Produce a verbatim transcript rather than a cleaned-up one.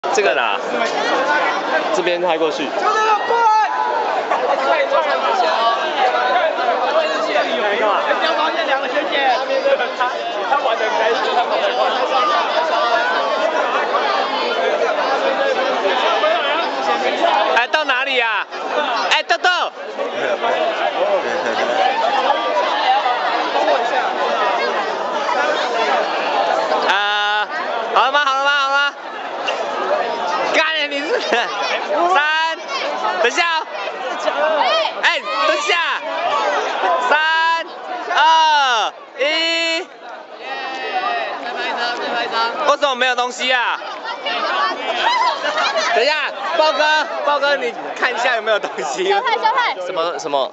这个啦，这边开过去。 不要发现两个学姐，他他玩得很开心，他跑得快。 哎，到哪里呀？哎，豆豆。啊，好了吗？好了吗？好了吗？干你是三，等一下哦。哎，等一下。三，二，一。再拍一张，再拍一张。为什么没有东西啊？等一下，豹哥，豹哥，你看一下有没有东西。 小泰，小泰。 什么什么？